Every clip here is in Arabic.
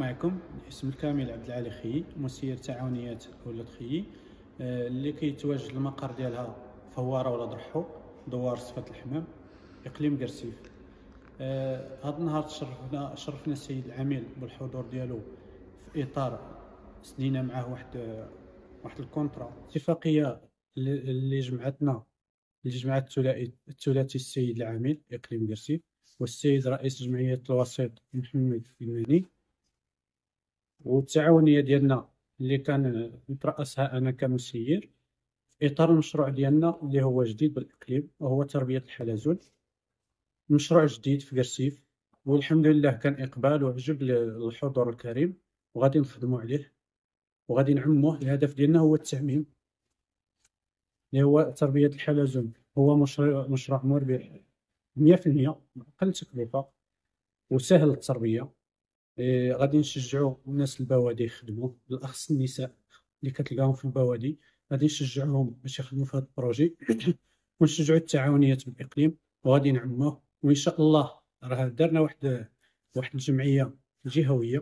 معكم اسم الكامل عبد العالي خيي، مسير تعاونيات ولاد خيي اللي كيتواجد المقر ديالها فواره ولاد رحو، دوار صفة الحمام، اقليم قرسيف. هذا النهار شرفنا السيد العميل بالحضور ديالو في اطار سنينا معاه واحد الكونترا اتفاقيه اللي جمعت الثلاثي السيد العامل اقليم قرسيف والسيد رئيس جمعيه الوسيط محمد الماني، والتعاونيه ديالنا اللي كان نترأسها انا كمسير في اطار المشروع ديالنا اللي هو جديد بالاقليم وهو تربيه الحلزون. مشروع جديد في قرسيف والحمد لله كان اقبال وعجب للحضور الكريم، وغادي نخدموا عليه وغادي نعموه. الهدف ديالنا هو التعميم اللي هو تربيه الحلزون. هو مشروع مربح 100%، اقل تكلفه وسهل التربيه. غادي نشجعوا الناس البوادي يخدموا، بالاخص النساء اللي كتلقاهم في البوادي، غادي نشجعهم باش يخدموا في هذا البروجي ونشجعوا التعاونيات بالاقليم وغادي نعموه. وان شاء الله راه درنا واحد الجمعيه جهويه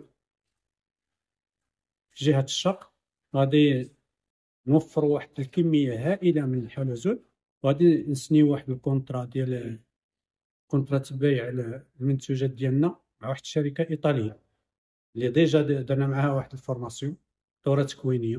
في جهه الشرق، غادي نوفروا واحد الكميه هائله من الحلزون وغادي نسنيو واحد الكونترا ديال كونترا بيع المنتوجات ديالنا مع واحد الشركه ايطاليه اللي ديجا درنا معها واحد الفورماسيون دوره تكوينيه.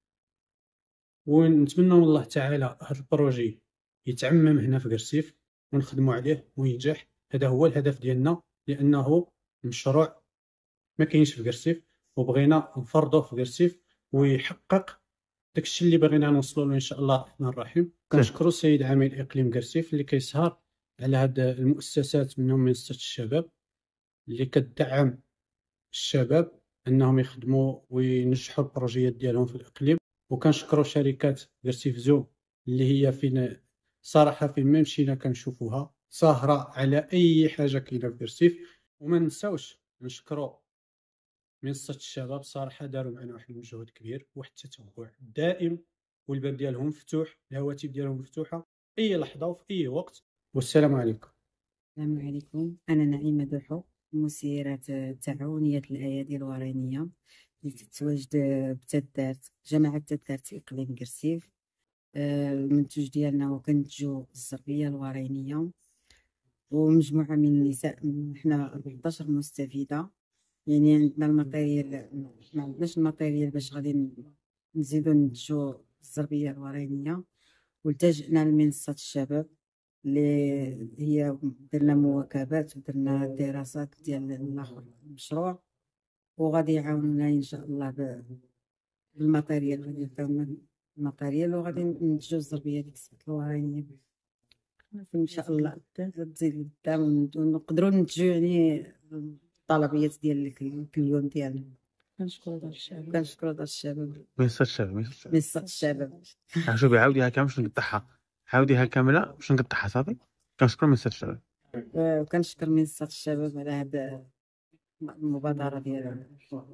ونتمنى من الله تعالى هذا البروجي يتعمم هنا في قرسيف ونخدموا عليه وينجح. هذا هو الهدف ديالنا، لانه مشروع ما كاينش في قرسيف وبغينا نفرضوه في قرسيف ويحقق داكشي اللي بغينا نوصلوا له ان شاء الله الرحمن الرحيم. كنشكروا السيد عامل اقليم قرسيف اللي كيسهر على هاد المؤسسات، منهم منصه الشباب اللي كتدعم الشباب انهم يخدموا وينجحوا البروجيات ديالهم في الاقليم. وكنشكروا شركات قرسيف زو اللي هي فين صراحه فين ما مشينا كنشوفوها ساهره على اي حاجه كاينه في قرسيف. وما نساوش نشكروا منصه الشباب، صراحه داروا معنا واحد المجهود كبير واحد التتبع دائم، والباب ديالهم مفتوح، الهواتف ديالهم مفتوحه اي لحظه وفي اي وقت. والسلام عليكم. السلام عليكم، أنا نعيمة دوحو، مسيرة تعاونية الأيادي الورانية اللي تتواجد بتدارت جماعة تدارت إقليم قرسيف. المنتوج ديالنا هو كنتجو الزربية الورانية ومجموعة من النساء. حنا 14 مستفيدة، يعني عندنا الماتيريال، ما عندناش الماتيريال باش غادي نزيدو ننتجو الزربية الورانية. والتجئنا لمنصة الشباب اللي هي درنا مواكبات ودرنا دراسات ديال المشروع، وغادي يعاونونا ان شاء الله بالماتيريال. غادي يعطيونا الماتيريال وغادي ننتجو الزربيه ديك السبت الورانيه ان شاء الله تزيد قدام ونقدروا ننتجو يعني الطلبيات ديال الكليون ديالنا. كنشكروا دار الشباب. منصة الشباب شوفي عاوديها كامل باش نقطعها، عاوديها كامله باش نقطعها صافي. كنشكر منصة الشباب وكنشكر منصة الشباب على هذه المبادرة ديالها.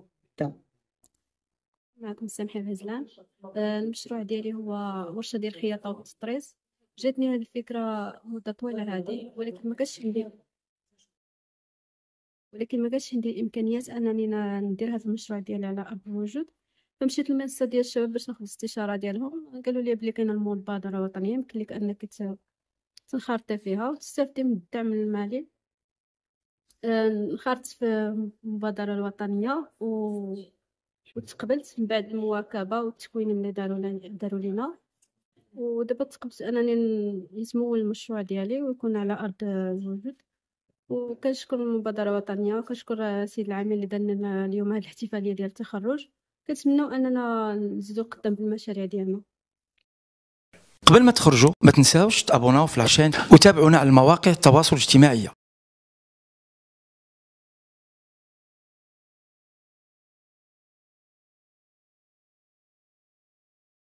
معكم سامحة الهزلان. المشروع ديالي هو ورشة ديال الخياطة والتطريز. جاتني هذه الفكرة مدة طويلة هذه، ولكن ما كانش عندي الامكانيات انني ندير هذا المشروع ديالي على ارض الوجود. فمشيت للمنصه ديال الشباب باش ناخذ الاستشاره ديالهم. قالوا لي بلي كاينه المبادره الوطنيه يمكن لك انك تنخرطي فيها وتستافدي من الدعم المالي. انخرطت في المبادره الوطنيه وتقبلت من بعد المواكبه والتكوين اللي داروا لينا. ودابا تقبلت انني نسمو المشروع ديالي ويكون على ارض الوجود. وكنشكر المبادره الوطنيه وكنشكر السيد العامل اللي دار لنا اليوم هذه الاحتفاليه ديال التخرج. كنتمنوا اننا نزيدوا قدام بالمشاريع ديالنا. قبل ما تخرجوا ما تنساوش تابوناو في العشان وتابعونا على المواقع التواصل الاجتماعي.